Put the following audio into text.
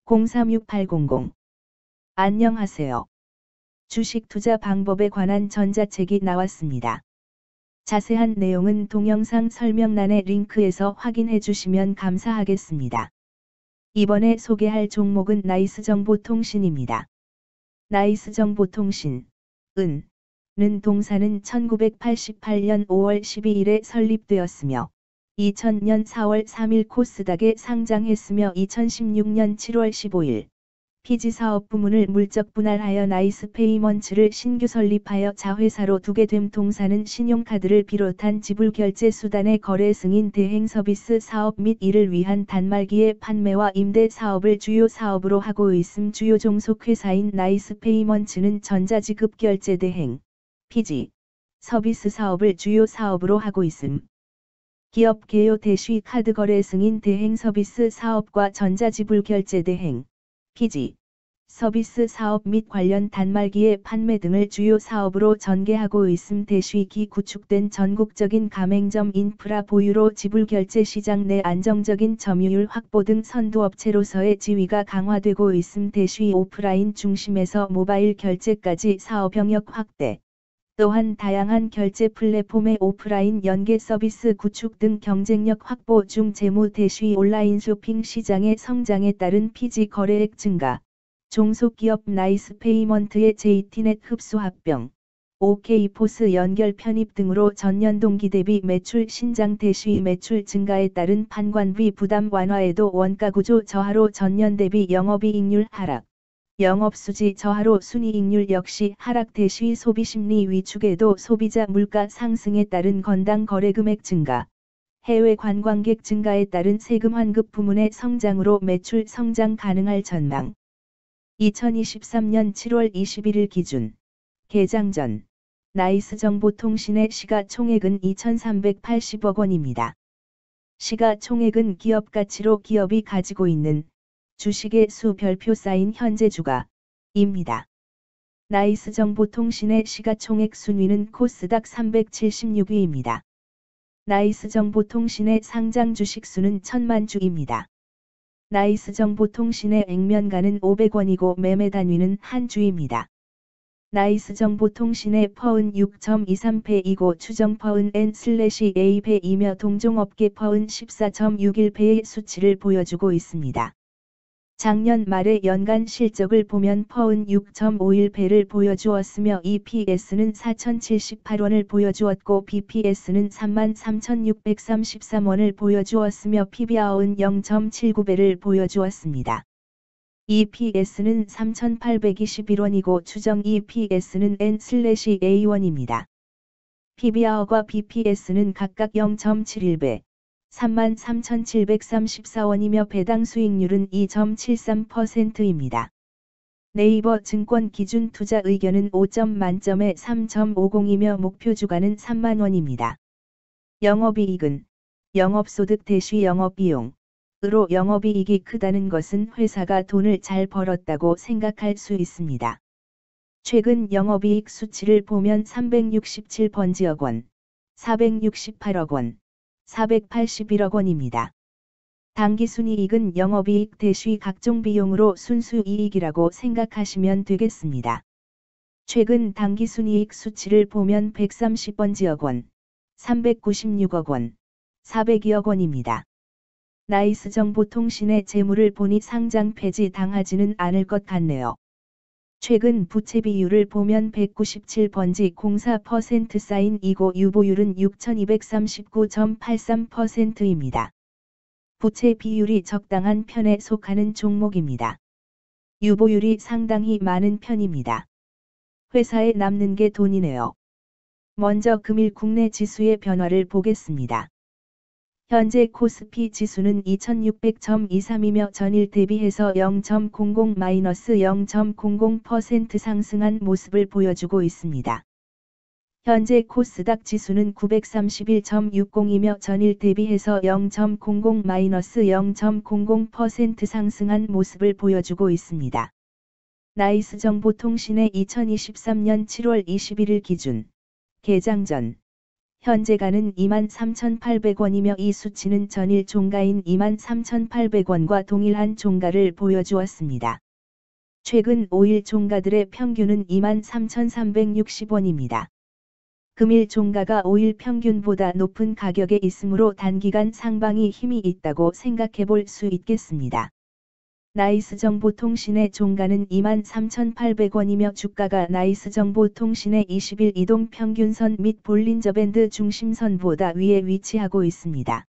036800. 안녕하세요. 주식 투자 방법에 관한 전자책이 나왔습니다. 자세한 내용은 동영상 설명란의 링크에서 확인해 주시면 감사하겠습니다. 이번에 소개할 종목은 나이스정보통신입니다. 나이스정보통신, 는 동사는 1988년 5월 12일에 설립되었으며 2000년 4월 3일 코스닥에 상장했으며 2016년 7월 15일 피지 사업 부문을 물적 분할하여 나이스페이먼츠를 신규 설립하여 자회사로 두게 됨. 동사는 신용카드를 비롯한 지불 결제 수단의 거래 승인 대행 서비스 사업 및 이를 위한 단말기의 판매와 임대 사업을 주요 사업으로 하고 있음. 주요 종속 회사인 나이스페이먼츠는 전자지급 결제 대행, 피지, 서비스 사업을 주요 사업으로 하고 있음. 기업 개요 대시 카드 거래 승인 대행 서비스 사업과 전자지불 결제 대행, 피지, 서비스 사업 및 관련 단말기의 판매 등을 주요 사업으로 전개하고 있음. 대시기 구축된 전국적인 가맹점 인프라 보유로 지불 결제 시장 내 안정적인 점유율 확보 등 선두업체로서의 지위가 강화되고 있음. 대시 오프라인 중심에서 모바일 결제까지 사업 영역 확대, 또한 다양한 결제 플랫폼의 오프라인 연계 서비스 구축 등 경쟁력 확보 중 재무. 대시 온라인 쇼핑 시장의 성장에 따른 피지 거래액 증가, 종속기업 나이스페이먼트의 JT넷 흡수 합병, OK포스 연결 편입 등으로 전년 동기 대비 매출 신장. 대시 매출 증가에 따른 판관비 부담 완화에도 원가구조 저하로 전년 대비 영업이익률 하락, 영업수지 저하로 순이익률 역시 하락. 대시 소비심리 위축에도 소비자 물가 상승에 따른 건당 거래금액 증가, 해외 관광객 증가에 따른 세금 환급 부문의 성장으로 매출 성장 가능할 전망. 2023년 7월 21일 기준 개장 전 나이스정보통신의 시가총액은 2,380억 원입니다. 시가총액은 기업가치로 기업이 가지고 있는 주식의 수 별표 쌓인 현재 주가입니다. 나이스정보통신의 시가총액 순위는 코스닥 376위입니다. 나이스정보통신의 상장 주식 수는 1000만 주입니다. 나이스정보통신의 액면가는 500원이고 매매 단위는 한 주입니다. 나이스정보통신의 퍼은 6.23배이고 추정 퍼은 N/A배이며 동종업계 퍼은 14.61배의 수치를 보여주고 있습니다. 작년 말의 연간 실적을 보면 퍼은 6.51배를 보여주었으며 EPS는 4,078원을 보여주었고 BPS는 33,633원을 보여주었으며 PBR은 0.79배를 보여주었습니다. EPS는 3,821원이고 추정 EPS는 N/A1입니다. PBR과 BPS는 각각 0.71배, 33,734원이며 배당 수익률은 2.73%입니다. 네이버 증권 기준 투자 의견은 5점 만점에 3.50이며 목표 주가는 3만원입니다. 영업이익은 영업소득 대시 영업비용으로 영업이익이 크다는 것은 회사가 돈을 잘 벌었다고 생각할 수 있습니다. 최근 영업이익 수치를 보면 367번지억 원, 468억 원, 481억 원입니다. 당기순이익은 영업이익 대시 각종 비용으로 순수이익이라고 생각하시면 되겠습니다. 최근 당기순이익 수치를 보면 130번지억 원, 396억 원, 402억 원입니다. 나이스정보통신의 재물을 보니 상장 폐지 당하지는 않을 것 같네요. 최근 부채 비율을 보면 197번지 04% 사인이고 유보율은 6239.83%입니다. 부채 비율이 적당한 편에 속하는 종목입니다. 유보율이 상당히 많은 편입니다. 회사에 남는 게 돈이네요. 먼저 금일 국내 지수의 변화를 보겠습니다. 현재 코스피 지수는 2600.23이며 전일 대비해서 0.00-0.00% 상승한 모습을 보여주고 있습니다. 현재 코스닥 지수는 931.60이며 전일 대비해서 0.00-0.00% 상승한 모습을 보여주고 있습니다. 나이스정보통신의 2023년 7월 21일 기준 개장 전 현재가는 23,800원이며 이 수치는 전일 종가인 23,800원과 동일한 종가를 보여주었습니다. 최근 5일 종가들의 평균은 23,360원입니다. 금일 종가가 5일 평균보다 높은 가격에 있으므로 단기간 상방이 힘이 있다고 생각해 볼 수 있겠습니다. 나이스정보통신의 종가는 23,800원이며 주가가 나이스정보통신의 20일 이동 평균선 및 볼린저밴드 중심선보다 위에 위치하고 있습니다.